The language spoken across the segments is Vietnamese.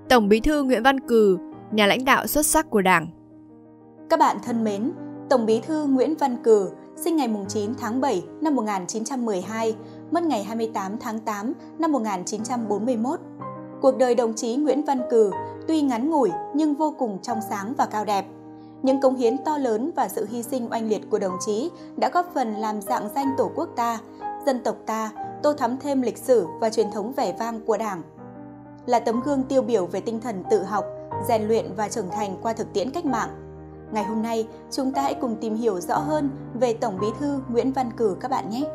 Tổng Bí thư Nguyễn Văn Cừ, nhà lãnh đạo xuất sắc của Đảng. Các bạn thân mến, Tổng Bí thư Nguyễn Văn Cừ sinh ngày 9 tháng 7 năm 1912, mất ngày 28 tháng 8 năm 1941. Cuộc đời đồng chí Nguyễn Văn Cừ tuy ngắn ngủi nhưng vô cùng trong sáng và cao đẹp. Những cống hiến to lớn và sự hy sinh oanh liệt của đồng chí đã góp phần làm rạng danh Tổ quốc ta, dân tộc ta, tô thắm thêm lịch sử và truyền thống vẻ vang của Đảng. Là tấm gương tiêu biểu về tinh thần tự học, rèn luyện và trưởng thành qua thực tiễn cách mạng. Ngày hôm nay, chúng ta hãy cùng tìm hiểu rõ hơn về Tổng Bí thư Nguyễn Văn Cừ các bạn nhé!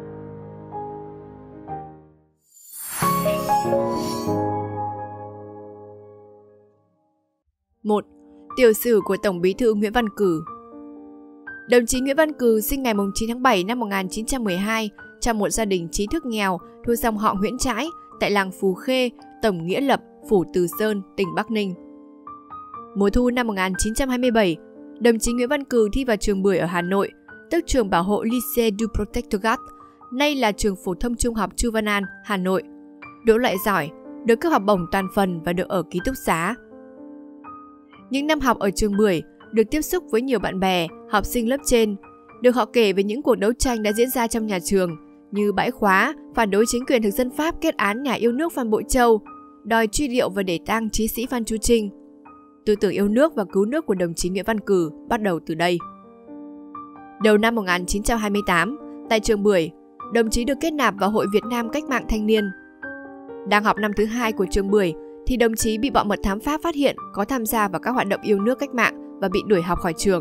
Một. Tiểu sử của Tổng Bí thư Nguyễn Văn Cừ. Đồng chí Nguyễn Văn Cừ sinh ngày 9 tháng 7 năm 1912 trong một gia đình trí thức nghèo thuộc dòng họ Nguyễn Trãi tại làng Phú Khê, Tổng Nghĩa Lập, Phủ Từ Sơn, tỉnh Bắc Ninh. Mùa thu năm 1927, đồng chí Nguyễn Văn Cừ thi vào trường Bưởi ở Hà Nội, tức trường bảo hộ Lycée du Protectorat, nay là trường phổ thông trung học Chu Văn An, Hà Nội. Đỗ loại giỏi, được cấp học bổng toàn phần và được ở ký túc xá. Những năm học ở trường Bưởi, được tiếp xúc với nhiều bạn bè, học sinh lớp trên, được họ kể về những cuộc đấu tranh đã diễn ra trong nhà trường, như bãi khóa, phản đối chính quyền thực dân Pháp kết án nhà yêu nước Phan Bội Châu, đòi truy điệu và để tang chí sĩ Phan Chu Trinh. Tư tưởng yêu nước và cứu nước của đồng chí Nguyễn Văn Cừ bắt đầu từ đây. Đầu năm 1928, tại trường Bưởi, đồng chí được kết nạp vào Hội Việt Nam Cách mạng Thanh niên. Đang học năm thứ 2 của trường Bưởi, thì đồng chí bị bọn mật thám Pháp phát hiện có tham gia vào các hoạt động yêu nước cách mạng và bị đuổi học khỏi trường.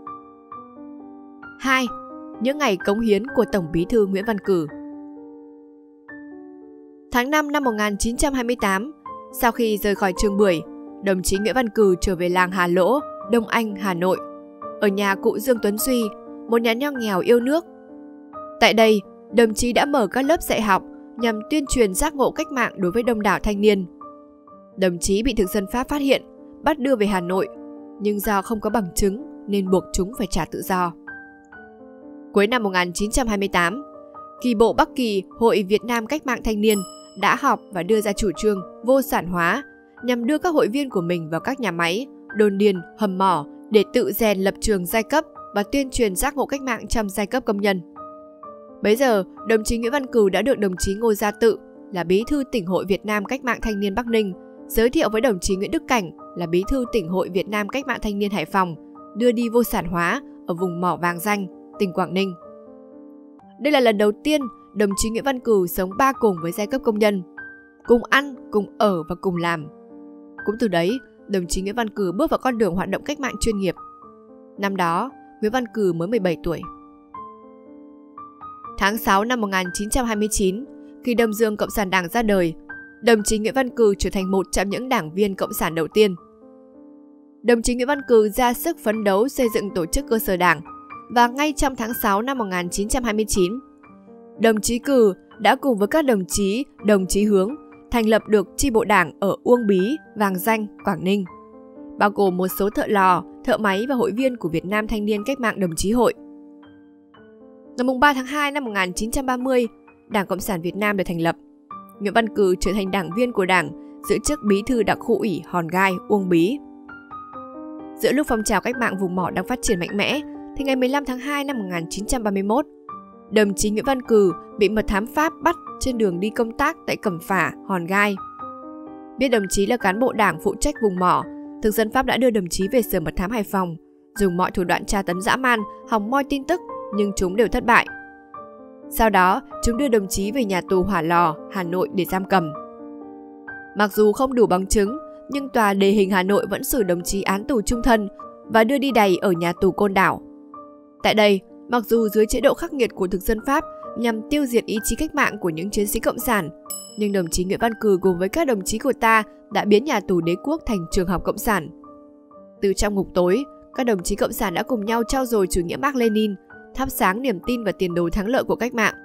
2. Những ngày cống hiến của Tổng Bí thư Nguyễn Văn Cừ. Tháng 5 năm 1928, sau khi rời khỏi trường Bưởi, đồng chí Nguyễn Văn Cừ trở về làng Hà Lỗ, Đông Anh, Hà Nội, ở nhà cụ Dương Tuấn Duy, một nhà nho nghèo yêu nước. Tại đây, đồng chí đã mở các lớp dạy học nhằm tuyên truyền giác ngộ cách mạng đối với đông đảo thanh niên. Đồng chí bị thực dân Pháp phát hiện, bắt đưa về Hà Nội, nhưng do không có bằng chứng nên buộc chúng phải trả tự do. Cuối năm 1928, Kỳ bộ Bắc Kỳ Hội Việt Nam Cách mạng Thanh niên đã họp và đưa ra chủ trương vô sản hóa nhằm đưa các hội viên của mình vào các nhà máy, đồn điền, hầm mỏ để tự rèn lập trường giai cấp và tuyên truyền giác ngộ cách mạng trong giai cấp công nhân. Bấy giờ, đồng chí Nguyễn Văn Cừ đã được đồng chí Ngô Gia Tự là Bí thư Tỉnh Hội Việt Nam Cách mạng Thanh niên Bắc Ninh giới thiệu với đồng chí Nguyễn Đức Cảnh là Bí thư Tỉnh Hội Việt Nam Cách mạng Thanh niên Hải Phòng đưa đi vô sản hóa ở vùng mỏ Vàng Danh, tỉnh Quảng Ninh. Đây là lần đầu tiên đồng chí Nguyễn Văn Cừ sống ba cùng với giai cấp công nhân, cùng ăn, cùng ở và cùng làm. Cũng từ đấy, đồng chí Nguyễn Văn Cừ bước vào con đường hoạt động cách mạng chuyên nghiệp. Năm đó, Nguyễn Văn Cừ mới 17 tuổi. Tháng 6 năm 1929, khi Đông Dương Cộng sản Đảng ra đời, đồng chí Nguyễn Văn Cừ trở thành một trong những đảng viên cộng sản đầu tiên. Đồng chí Nguyễn Văn Cừ ra sức phấn đấu xây dựng tổ chức cơ sở đảng, và ngay trong tháng 6 năm 1929, đồng chí Cừ đã cùng với các đồng chí Hướng thành lập được chi bộ đảng ở Uông Bí, Vàng Danh, Quảng Ninh, bao gồm một số thợ lò, thợ máy và hội viên của Việt Nam Thanh niên Cách mạng Đồng chí Hội. Ngày 3 tháng 2 năm 1930, Đảng Cộng sản Việt Nam được thành lập. Nguyễn Văn Cừ trở thành đảng viên của Đảng, giữ chức Bí thư Đặc khu ủy Hòn Gai, Uông Bí. Giữa lúc phong trào cách mạng vùng mỏ đang phát triển mạnh mẽ, thì ngày 15 tháng 2 năm 1931, đồng chí Nguyễn Văn Cừ bị mật thám Pháp bắt trên đường đi công tác tại Cẩm Phả, Hòn Gai. Biết đồng chí là cán bộ đảng phụ trách vùng mỏ, thực dân Pháp đã đưa đồng chí về sở mật thám Hải Phòng, dùng mọi thủ đoạn tra tấn dã man, hòng moi tin tức, nhưng chúng đều thất bại. Sau đó, chúng đưa đồng chí về nhà tù Hỏa Lò, Hà Nội để giam cầm. Mặc dù không đủ bằng chứng, nhưng tòa đề hình Hà Nội vẫn xử đồng chí án tù trung thân và đưa đi đày ở nhà tù Côn Đảo. Tại đây, mặc dù dưới chế độ khắc nghiệt của thực dân Pháp nhằm tiêu diệt ý chí cách mạng của những chiến sĩ cộng sản, nhưng đồng chí Nguyễn Văn Cừ cùng với các đồng chí của ta đã biến nhà tù Đế Quốc thành trường học cộng sản. Từ trong ngục tối, các đồng chí cộng sản đã cùng nhau trau dồi chủ nghĩa Mác Lênin, thắp sáng niềm tin và tiền đồ thắng lợi của cách mạng.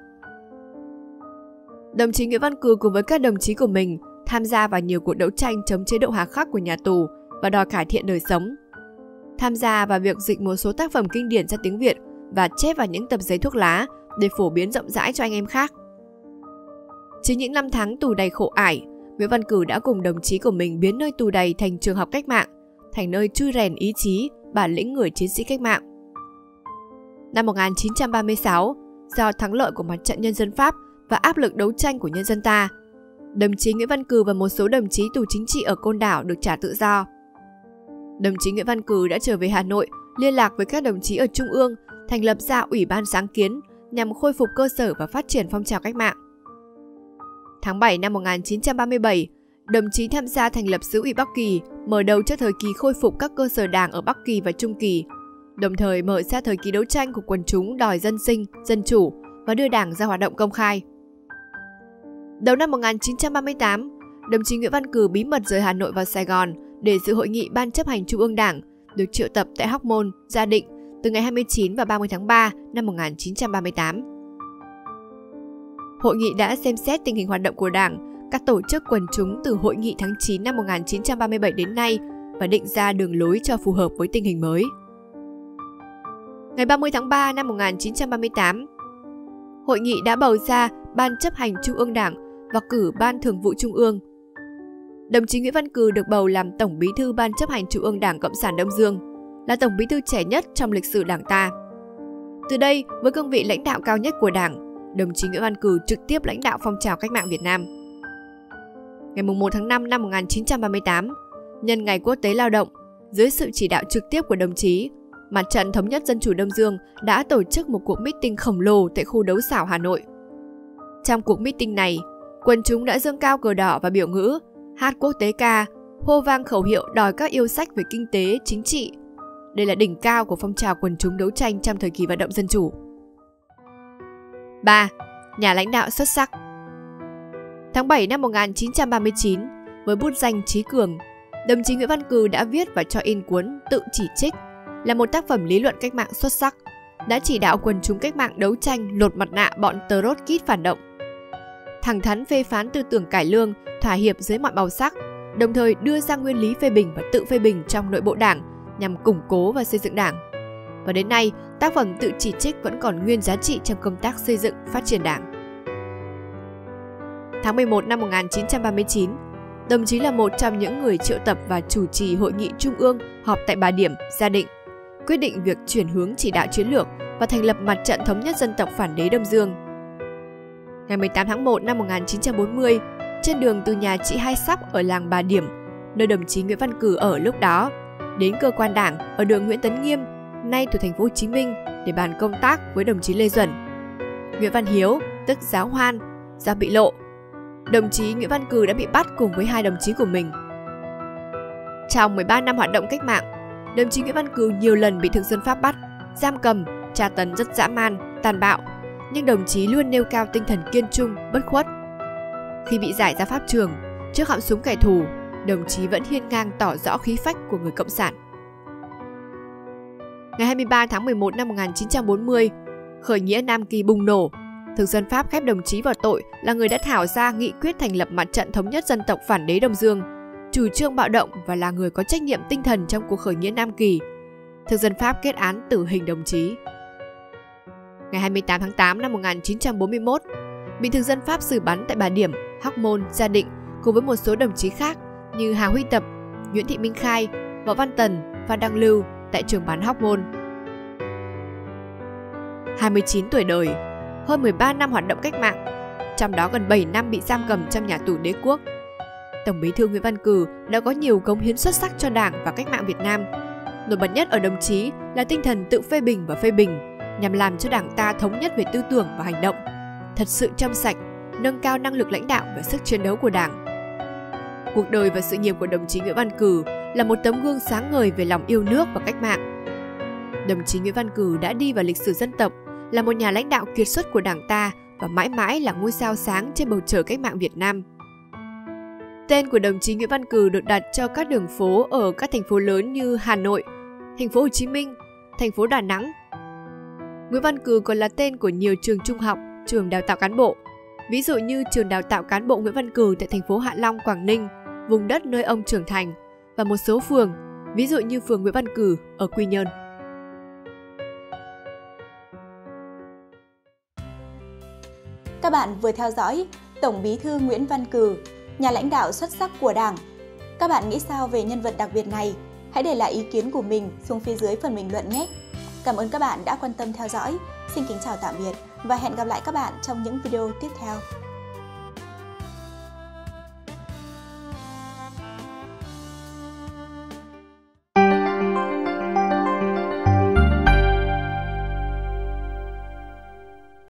Đồng chí Nguyễn Văn Cừ cùng với các đồng chí của mình tham gia vào nhiều cuộc đấu tranh chống chế độ hà khắc của nhà tù và đòi cải thiện đời sống. Tham gia vào việc dịch một số tác phẩm kinh điển ra tiếng Việt và chép vào những tập giấy thuốc lá để phổ biến rộng rãi cho anh em khác. Chính những năm tháng tù đầy khổ ải, Nguyễn Văn Cử đã cùng đồng chí của mình biến nơi tù đầy thành trường học cách mạng, thành nơi trui rèn ý chí, bản lĩnh người chiến sĩ cách mạng. Năm 1936, do thắng lợi của mặt trận nhân dân Pháp và áp lực đấu tranh của nhân dân ta, đồng chí Nguyễn Văn Cử và một số đồng chí tù chính trị ở Côn Đảo được trả tự do. Đồng chí Nguyễn Văn Cử đã trở về Hà Nội, liên lạc với các đồng chí ở Trung ương, thành lập ra Ủy ban sáng kiến nhằm khôi phục cơ sở và phát triển phong trào cách mạng. Tháng 7 năm 1937, đồng chí tham gia thành lập xứ ủy Bắc Kỳ, mở đầu cho thời kỳ khôi phục các cơ sở đảng ở Bắc Kỳ và Trung Kỳ, đồng thời mở ra thời kỳ đấu tranh của quần chúng đòi dân sinh, dân chủ và đưa đảng ra hoạt động công khai. Đầu năm 1938, đồng chí Nguyễn Văn Cử bí mật rời Hà Nội vào Sài Gòn để dự hội nghị Ban chấp hành Trung ương Đảng, được triệu tập tại Hóc Môn, Gia Định từ ngày 29 và 30 tháng 3 năm 1938. Hội nghị đã xem xét tình hình hoạt động của Đảng, các tổ chức quần chúng từ Hội nghị tháng 9 năm 1937 đến nay và định ra đường lối cho phù hợp với tình hình mới. Ngày 30 tháng 3 năm 1938, Hội nghị đã bầu ra Ban chấp hành Trung ương Đảng và cử Ban Thường vụ Trung ương. Đồng chí Nguyễn Văn Cử được bầu làm Tổng bí thư Ban chấp hành Trung ương Đảng Cộng sản Đông Dương, là Tổng bí thư trẻ nhất trong lịch sử Đảng ta. Từ đây, với cương vị lãnh đạo cao nhất của Đảng, đồng chí Nguyễn Văn Cử trực tiếp lãnh đạo phong trào cách mạng Việt Nam. Ngày 1 tháng 5 năm 1938, nhân ngày Quốc tế Lao động, dưới sự chỉ đạo trực tiếp của đồng chí, Mặt trận Thống nhất Dân chủ Đông Dương đã tổ chức một cuộc meeting khổng lồ tại khu Đấu Xảo Hà Nội. Trong cuộc meeting này, quần chúng đã giương cao cờ đỏ và biểu ngữ, hát quốc tế ca, hô vang khẩu hiệu đòi các yêu sách về kinh tế, chính trị. Đây là đỉnh cao của phong trào quần chúng đấu tranh trong thời kỳ vận động dân chủ. 3. Nhà lãnh đạo xuất sắc. Tháng 7 năm 1939, với bút danh Chí Cường, đồng chí Nguyễn Văn Cử đã viết và cho in cuốn Tự chỉ trích, là một tác phẩm lý luận cách mạng xuất sắc, đã chỉ đạo quần chúng cách mạng đấu tranh lột mặt nạ bọn Trotskyt phản động. Thẳng thắn phê phán tư tưởng cải lương, thỏa hiệp dưới mọi màu sắc, đồng thời đưa ra nguyên lý phê bình và tự phê bình trong nội bộ Đảng nhằm củng cố và xây dựng Đảng. Và đến nay, tác phẩm Tự chỉ trích vẫn còn nguyên giá trị trong công tác xây dựng, phát triển Đảng. Tháng 11 năm 1939, đồng chí là một trong những người triệu tập và chủ trì Hội nghị Trung ương họp tại Bà Điểm, Gia Định, quyết định việc chuyển hướng chỉ đạo chiến lược và thành lập Mặt trận Thống nhất Dân tộc Phản đế Đông Dương. Ngày 18 tháng 1 năm 1940, trên đường từ nhà chị Hai Sóc ở làng Bà Điểm, nơi đồng chí Nguyễn Văn Cử ở lúc đó, đến cơ quan Đảng ở đường Nguyễn Tấn Nghiêm, nay thuộc thành phố Hồ Chí Minh, để bàn công tác với đồng chí Lê Duẩn. Nguyễn Văn Hiếu, tức Giáo Hoan, do bị lộ. Đồng chí Nguyễn Văn Cử đã bị bắt cùng với hai đồng chí của mình. Trong 13 năm hoạt động cách mạng, đồng chí Nguyễn Văn Cử nhiều lần bị thực dân Pháp bắt, giam cầm, tra tấn rất dã man, tàn bạo, nhưng đồng chí luôn nêu cao tinh thần kiên trung, bất khuất. Khi bị giải ra pháp trường, trước họng súng kẻ thù, đồng chí vẫn hiên ngang tỏ rõ khí phách của người cộng sản. Ngày 23 tháng 11 năm 1940, khởi nghĩa Nam Kỳ bùng nổ. Thực dân Pháp khép đồng chí vào tội là người đã thảo ra nghị quyết thành lập Mặt trận Thống nhất Dân tộc Phản đế Đông Dương, chủ trương bạo động và là người có trách nhiệm tinh thần trong cuộc khởi nghĩa Nam Kỳ. Thực dân Pháp kết án tử hình đồng chí. Ngày 28 tháng 8 năm 1941, bị thực dân Pháp xử bắn tại Bà Điểm, Hóc Môn, Gia Định cùng với một số đồng chí khác như Hà Huy Tập, Nguyễn Thị Minh Khai, Võ Văn Tần, Phan Đăng Lưu tại trường bắn Hóc Môn. 29 tuổi đời, hơn 13 năm hoạt động cách mạng, trong đó gần 7 năm bị giam cầm trong nhà tù đế quốc. Tổng bí thư Nguyễn Văn Cử đã có nhiều cống hiến xuất sắc cho Đảng và cách mạng Việt Nam. Nổi bật nhất ở đồng chí là tinh thần tự phê bình và phê bình, nhằm làm cho Đảng ta thống nhất về tư tưởng và hành động, thật sự trong sạch, nâng cao năng lực lãnh đạo và sức chiến đấu của Đảng. Cuộc đời và sự nghiệp của đồng chí Nguyễn Văn Cử là một tấm gương sáng ngời về lòng yêu nước và cách mạng. Đồng chí Nguyễn Văn Cử đã đi vào lịch sử dân tộc, là một nhà lãnh đạo kiệt xuất của Đảng ta và mãi mãi là ngôi sao sáng trên bầu trời cách mạng Việt Nam. Tên của đồng chí Nguyễn Văn Cử được đặt cho các đường phố ở các thành phố lớn như Hà Nội, thành phố Hồ Chí Minh, thành phố Đà Nẵng. Nguyễn Văn Cử còn là tên của nhiều trường trung học, trường đào tạo cán bộ. Ví dụ như trường đào tạo cán bộ Nguyễn Văn Cử tại thành phố Hạ Long, Quảng Ninh, vùng đất nơi ông trưởng thành, và một số phường, ví dụ như phường Nguyễn Văn Cử ở Quy Nhơn. Các bạn vừa theo dõi Tổng bí thư Nguyễn Văn Cử, nhà lãnh đạo xuất sắc của Đảng. Các bạn nghĩ sao về nhân vật đặc biệt này? Hãy để lại ý kiến của mình xuống phía dưới phần bình luận nhé! Cảm ơn các bạn đã quan tâm theo dõi. Xin kính chào tạm biệt và hẹn gặp lại các bạn trong những video tiếp theo.